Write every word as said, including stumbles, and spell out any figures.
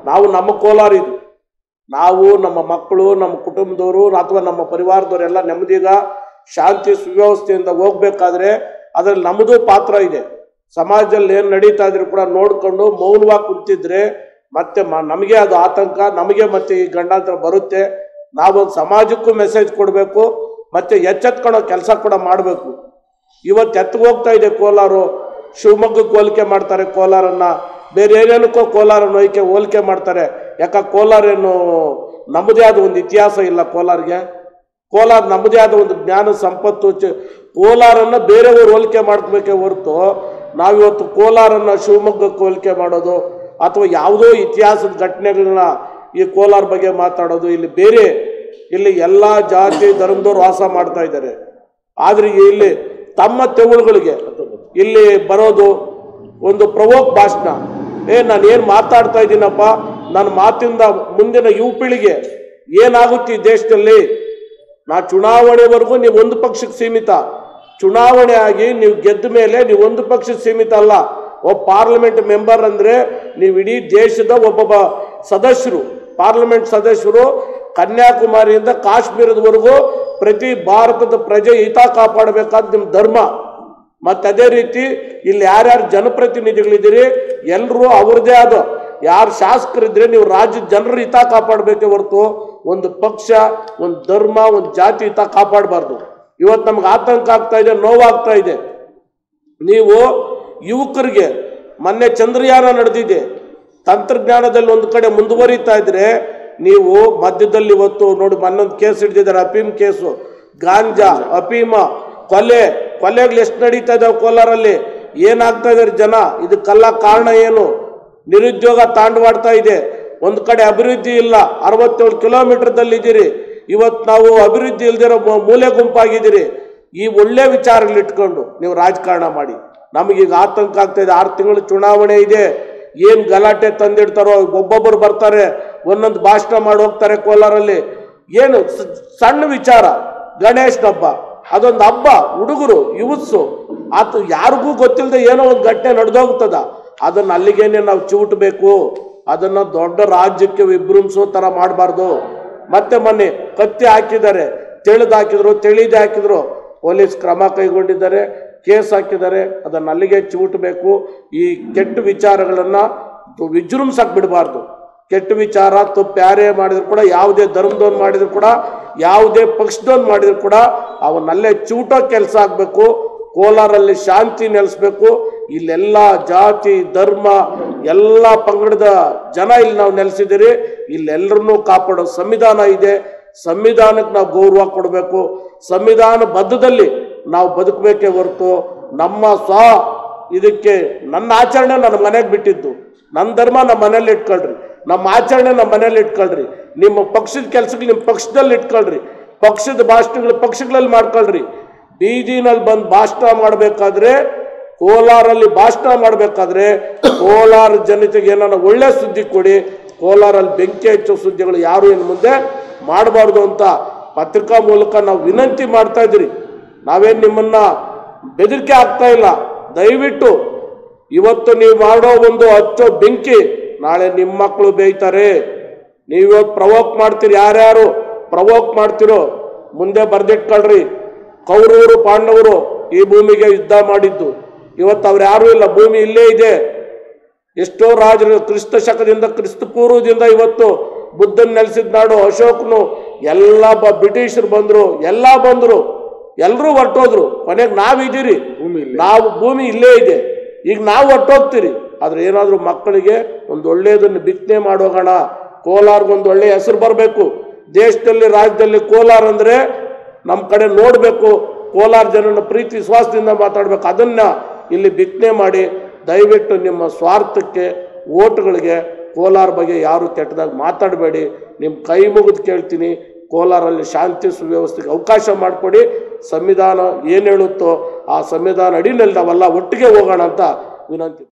ನಾವು ನಮ್ಮ ಕೋಲಾರ ಇದು, ನಾವು ನಮ್ಮ ಮಕ್ಕಳು ನಮ್ಮ ಕುಟುಂಬದವರು ಅಥವಾ ನಮ್ಮ ಪರಿವಾರದವರೆಲ್ಲ ನೆಮ್ಮದಿಗ ಶಾಂತಿ ಸುವ್ಯವಸ್ಥೆಯಿಂದ ಹೋಗ್ಬೇಕಾದ್ರೆ ಅದರಲ್ಲಿ ನಮ್ಮದು ಪಾತ್ರ ಇದೆ. ಸಮಾಜದಲ್ಲಿ ಏನು ನಡೀತಾ ಇದ್ರು ಕೂಡ ನೋಡ್ಕೊಂಡು ಮೌನವಾಗಿ ಕುಂತಿದ್ರೆ ಮತ್ತೆ ನಮಗೆ ಅದು ಆತಂಕ, ನಮಗೆ ಮತ್ತೆ ಈ ಗಂಡಾಂತರ ಬರುತ್ತೆ. ನಾವೊಂದು ಸಮಾಜಕ್ಕೂ ಮೆಸೇಜ್ ಕೊಡಬೇಕು, ಮತ್ತೆ ಎಚ್ಚೆತ್ಕೊಳ್ಳೋ ಕೆಲಸ ಕೂಡ ಮಾಡಬೇಕು. ಇವತ್ತು ಎತ್ತಿಗೆ ಹೋಗ್ತಾ ಇದೆ ಕೋಲಾರ, ಶಿವಮೊಗ್ಗಕ್ಕೆ ಹೋಲಿಕೆ ಮಾಡ್ತಾರೆ ಕೋಲಾರನ್ನ, ಬೇರೆ ಏನೇನಕ್ಕೋ ಕೋಲಾರ ನೋಯ್ಕೆ ಹೋಲಿಕೆ ಮಾಡ್ತಾರೆ. ಯಾಕೆ ಕೋಲಾರ ಏನು ನಮ್ಮದೇ ಆದ ಒಂದು ಇತಿಹಾಸ ಇಲ್ಲ ಕೋಲಾರ್ಗೆ? ಕೋಲಾರ ನಮ್ಮದೇ ಆದ ಒಂದು ಜ್ಞಾನ ಸಂಪತ್ತು, ಕೋಲಾರನ್ನ ಬೇರೆಯವರು ಹೋಲಿಕೆ ಮಾಡ್ಕೋಬೇಕೇ ಹೊರತು ನಾವಿವತ್ತು ಕೋಲಾರನ್ನ ಶಿವಮೊಗ್ಗಕ್ಕೆ ಹೋಲಿಕೆ ಮಾಡೋದು ಅಥವಾ ಯಾವುದೋ ಇತಿಹಾಸದ ಘಟನೆಗಳನ್ನ ಈ ಕೋಲಾರ ಬಗ್ಗೆ ಮಾತಾಡೋದು. ಇಲ್ಲಿ ಬೇರೆ ಇಲ್ಲಿ ಎಲ್ಲ ಜಾತಿ ಧರ್ಮದವ್ರು ವಾಸ ಮಾಡ್ತಾ ಇದ್ದಾರೆ. ಆದರೆ ಇಲ್ಲಿ ತಮ್ಮ ತೆವಳುಗಳಿಗೆ ಇಲ್ಲಿ ಬರೋದು ಒಂದು ಪ್ರವೋಕ್ ಭಾಷಣ. ಏ ನಾನು ಏನು ಮಾತಾಡ್ತಾ ಇದ್ದೀನಪ್ಪ, ನನ್ನ ಮಾತಿಂದ ಮುಂದಿನ ಯುವ ಪೀಳಿಗೆ ಏನಾಗುತ್ತೆ ಈ ದೇಶದಲ್ಲಿ? ನಾ ಚುನಾವಣೆವರೆಗೂ ನೀವು ಒಂದು ಪಕ್ಷಕ್ಕೆ ಸೀಮಿತ, ಚುನಾವಣೆ ಆಗಿ ನೀವು ಗೆದ್ದ ಮೇಲೆ ನೀವು ಒಂದು ಪಕ್ಷಕ್ಕೆ ಸೀಮಿತ ಅಲ್ಲ. ಒಬ್ಬ ಪಾರ್ಲಿಮೆಂಟ್ ಮೆಂಬರ್ ಅಂದರೆ ನೀವು ಇಡೀ ದೇಶದ ಒಬ್ಬೊಬ್ಬ ಸದಸ್ಯರು, ಪಾರ್ಲಿಮೆಂಟ್ ಸದಸ್ಯರು ಕನ್ಯಾಕುಮಾರಿಯಿಂದ ಕಾಶ್ಮೀರದವರೆಗೂ ಪ್ರತಿ ಭಾರತದ ಪ್ರಜೆ ಹಿತ ಕಾಪಾಡಬೇಕಾದ ನಿಮ್ಮ ಧರ್ಮ. ಮತ್ತು ಅದೇ ರೀತಿ ಇಲ್ಲಿ ಯಾರ್ಯಾರು ಜನಪ್ರತಿನಿಧಿಗಳಿದ್ದೀರಿ ಎಲ್ಲರೂ ಅವ್ರದ್ದೇ ಆದ, ಯಾರು ಶಾಸಕರಿದ್ರೆ ನೀವು ರಾಜ್ಯದ ಜನರ ಹಿತ ಕಾಪಾಡಬೇಕೇ ಹೊರತು ಒಂದು ಪಕ್ಷ, ಒಂದು ಧರ್ಮ, ಒಂದು ಜಾತಿ ಹಿತ ಕಾಪಾಡಬಾರ್ದು. ಇವತ್ತು ನಮ್ಗೆ ಆತಂಕ ಆಗ್ತಾ ಇದೆ, ನೋವಾಗ್ತಾ ಇದೆ. ನೀವು ಯುವಕರಿಗೆ ಮೊನ್ನೆ ಚಂದ್ರಯಾನ ನಡೆದಿದೆ, ತಂತ್ರಜ್ಞಾನದಲ್ಲಿ ಒಂದು ಕಡೆ ಮುಂದುವರಿತಾ ಇದ್ರೆ ನೀವು ಮಧ್ಯದಲ್ಲಿ ಇವತ್ತು ನೋಡಿ ಮೊನ್ನೊಂದು ಕೇಸ್ ಹಿಡಿದಿದ್ದಾರೆ, ಅಫೀಮ್ ಕೇಸು, ಗಾಂಜಾ, ಅಫೀಮ, ಕೊಲೆ ಕೊಲೆಗಳು ಎಷ್ಟು ನಡೀತಾ ಇದಾವೆ ಕೋಲಾರಲ್ಲಿ, ಏನಾಗ್ತಾ ಇದ್ದಾರೆ ಜನ, ಇದಕ್ಕೆಲ್ಲ ಕಾರಣ ಏನು? ನಿರುದ್ಯೋಗ ತಾಂಡವಾಡ್ತಾ ಇದೆ. ಒಂದು ಕಡೆ ಅಭಿವೃದ್ಧಿ ಇಲ್ಲ, ಅರವತ್ತೇಳು ಕಿಲೋಮೀಟರ್ದಲ್ಲಿ ಇದ್ದೀರಿ, ಇವತ್ತು ನಾವು ಅಭಿವೃದ್ಧಿ ಇಲ್ದಿರೋ ಮೂಲೆ ಗುಂಪಾಗಿದ್ದೀರಿ. ಈ ಒಳ್ಳೆ ವಿಚಾರಗಳಿಟ್ಕೊಂಡು ನೀವು ರಾಜಕಾರಣ ಮಾಡಿ. ನಮಗೀಗ ಆತಂಕ ಆಗ್ತಾ ಇದೆ. ಆರು ತಿಂಗಳು ಚುನಾವಣೆ ಇದೆ, ಏನು ಗಲಾಟೆ ತಂದಿಡ್ತಾರೋ, ಒಬ್ಬೊಬ್ಬರು ಬರ್ತಾರೆ ಒಂದೊಂದು ಭಾಷಣ ಮಾಡಿ ಹೋಗ್ತಾರೆ ಕೋಲಾರಲ್ಲಿ. ಏನು ಸಣ್ಣ ವಿಚಾರ, ಗಣೇಶನ ಹಬ್ಬ, ಅದೊಂದು ಹಬ್ಬ, ಹುಡುಗರು ಯುವತ್ಸು ಆತ ಯಾರಿಗೂ ಗೊತ್ತಿಲ್ಲದೆ ಏನೋ ಒಂದು ಘಟನೆ ನಡೆದೋಗ್ತದ, ಅದನ್ನು ಅಲ್ಲಿಗೇನೆ ನಾವು ಚಿವುಟಬೇಕು. ಅದನ್ನು ದೊಡ್ಡ ರಾಜ್ಯಕ್ಕೆ ವಿಭ್ರಂಸೋ ಥರ ಮಾಡಬಾರ್ದು. ಮತ್ತೆ ಮೊನ್ನೆ ಕತ್ತಿ ಹಾಕಿದ್ದಾರೆ, ತಿಳಿದು ಹಾಕಿದ್ರು, ತಿಳಿದೇ ಹಾಕಿದ್ರು, ಪೊಲೀಸ್ ಕ್ರಮ ಕೈಗೊಂಡಿದ್ದಾರೆ, ಕೇಸ್ ಹಾಕಿದ್ದಾರೆ. ಅದನ್ನು ಅಲ್ಲಿಗೆ ಚಿವುಟಬೇಕು. ಈ ಕೆಟ್ಟ ವಿಚಾರಗಳನ್ನು ವಿಜೃಂಭಿಸಕ್ಕೆ ಬಿಡಬಾರ್ದು. ಕೆಟ್ಟ ವಿಚಾರ ತಪ್ಪು ಯಾರೇ ಮಾಡಿದ್ರು ಕೂಡ, ಯಾವುದೇ ಧರ್ಮದವನು ಮಾಡಿದ್ರು ಕೂಡ, ಯಾವುದೇ ಪಕ್ಷದವನು ಮಾಡಿದ್ರು ಕೂಡ ಅವನ್ನಲ್ಲೇ ಚಿವುಟೋ ಕೆಲಸ ಆಗಬೇಕು. ಕೋಲಾರಲ್ಲಿ ಶಾಂತಿ ನೆಲೆಸಬೇಕು. ಇಲ್ಲೆಲ್ಲ ಜಾತಿ ಧರ್ಮ ಎಲ್ಲ ಪಂಗಡದ ಜನ ಇಲ್ಲಿ ನಾವು ನೆಲೆಸಿದ್ದೀರಿ. ಇಲ್ಲೆಲ್ಲರನ್ನೂ ಕಾಪಾಡೋ ಸಂವಿಧಾನ ಇದೆ. ಸಂವಿಧಾನಕ್ಕೆ ನಾವು ಗೌರವ ಕೊಡಬೇಕು. ಸಂವಿಧಾನ ಬದ್ಧದಲ್ಲಿ ನಾವು ಬದುಕಬೇಕೇ ಹೊರತು ನಮ್ಮ ಸ್ವ ಇದಕ್ಕೆ ನನ್ನ ಆಚರಣೆ ನನ್ನ ಮನೆಗೆ ಬಿಟ್ಟಿದ್ದು, ನನ್ನ ಧರ್ಮ ನಮ್ಮ ಮನೇಲಿ ಇಟ್ಕೊಳ್ರಿ, ನಮ್ಮ ಆಚರಣೆ ನಮ್ಮ ಮನೇಲಿ ಇಟ್ಕೊಳ್ರಿ, ನಿಮ್ಮ ಪಕ್ಷದ ಕೆಲಸಗಳು ನಿಮ್ಮ ಪಕ್ಷದಲ್ಲಿ ಇಟ್ಕೊಳ್ರಿ, ಪಕ್ಷದ ಭಾಷಣಗಳು ಪಕ್ಷಗಳಲ್ಲಿ ಮಾಡ್ಕೊಳ್ರಿ. ಬೀದಿನಲ್ಲಿ ಬಂದು ಭಾಷಣ ಮಾಡಬೇಕಾದ್ರೆ, ಕೋಲಾರಲ್ಲಿ ಭಾಷಣ ಮಾಡಬೇಕಾದ್ರೆ ಕೋಲಾರ ಜನತೆಗೆ ಏನಾರ ಒಳ್ಳೆ ಸುದ್ದಿ ಕೊಡಿ. ಕೋಲಾರಲ್ಲಿ ಬೆಂಕಿ ಹಚ್ಚೋ ಸುದ್ದಿಗಳು ಯಾರು ಇನ್ನು ಮುಂದೆ ಮಾಡಬಾರ್ದು ಅಂತ ಪತ್ರಿಕಾ ಮೂಲಕ ನಾವು ವಿನಂತಿ ಮಾಡ್ತಾ ಇದ್ದೀರಿ. ನಾವೇನು ನಿಮ್ಮನ್ನ ಬೆದರಿಕೆ ಆಗ್ತಾ ಇಲ್ಲ. ದಯವಿಟ್ಟು ಇವತ್ತು ನೀವು ಮಾಡೋ ಒಂದು ಹಚ್ಚೋ ಬೆಂಕಿ ನಾಳೆ ನಿಮ್ಮ ಮಕ್ಕಳು ಬೇಯ್ತಾರೆ. ನೀವಿವತ್ತು ಪ್ರವೋಕ್ ಮಾಡ್ತೀರಿ, ಯಾರ್ಯಾರು ಪ್ರವೋಕ್ ಮಾಡ್ತಿರೋ ಮುಂದೆ ಬರ್ದಿಟ್ಕೊಳ್ರಿ. ಕೌರವರು ಪಾಂಡವರು ಈ ಭೂಮಿಗೆ ಯುದ್ಧ ಮಾಡಿದ್ದು, ಇವತ್ತು ಅವ್ರು ಯಾರೂ ಇಲ್ಲ, ಭೂಮಿ ಇಲ್ಲೇ ಇದೆ. ಎಷ್ಟೋ ರಾಜರು ಕ್ರಿಸ್ತ ಶಕದಿಂದ ಕ್ರಿಸ್ತ ಪೂರ್ವದಿಂದ ಇವತ್ತು ಬುದ್ಧನ ನೆಲೆಸಿದ ನಾಡು, ಅಶೋಕನು ಎಲ್ಲ ಬ ಬ್ರಿಟಿಷರು ಬಂದರು, ಎಲ್ಲ ಬಂದರು, ಎಲ್ಲರೂ ಹೊರಟೋದ್ರು. ಕೊನೆಗೆ ನಾವಿದ್ದೀರಿ, ನಾವು ಭೂಮಿ ಇಲ್ಲೇ ಇದೆ. ಈಗ ನಾವು ಹೊರಟೋಗ್ತೀರಿ. ಆದ್ರೆ ಏನಾದರೂ ಮಕ್ಕಳಿಗೆ ಒಂದು ಒಳ್ಳೆಯದನ್ನು ಬಿತ್ತನೆ ಮಾಡೋಗೋಣ. ಕೋಲಾರ್ಗೊಂದು ಒಳ್ಳೆಯ ಹೆಸರು ಬರಬೇಕು ದೇಶದಲ್ಲಿ, ರಾಜ್ಯದಲ್ಲಿ. ಕೋಲಾರ ಅಂದರೆ ನಮ್ಮ ಕಡೆ ನೋಡಬೇಕು, ಕೋಲಾರ ಜನನ ಪ್ರೀತಿ ವಿಶ್ವಾಸದಿಂದ ಮಾತಾಡಬೇಕು. ಅದನ್ನು ಇಲ್ಲಿ ಬಿತ್ತನೆ ಮಾಡಿ. ದಯವಿಟ್ಟು ನಿಮ್ಮ ಸ್ವಾರ್ಥಕ್ಕೆ, ಓಟ್ಗಳಿಗೆ ಕೋಲಾರ ಬಗ್ಗೆ ಯಾರು ಕೆಟ್ಟದಾಗ ಮಾತಾಡಬೇಡಿ. ನಿಮ್ಮ ಕೈ ಮುಗಿದು ಕೇಳ್ತೀನಿ, ಕೋಲಾರಲ್ಲಿ ಶಾಂತಿ ಸುವ್ಯವಸ್ಥೆಗೆ ಅವಕಾಶ ಮಾಡಿಕೊಡಿ. ಸಂವಿಧಾನ ಏನು ಹೇಳುತ್ತೋ ಆ ಸಂವಿಧಾನ ಅಡಿನಲ್ಲಿ ನಾವೆಲ್ಲ ಒಟ್ಟಿಗೆ ಹೋಗೋಣ ಅಂತ ವಿನಂತಿ.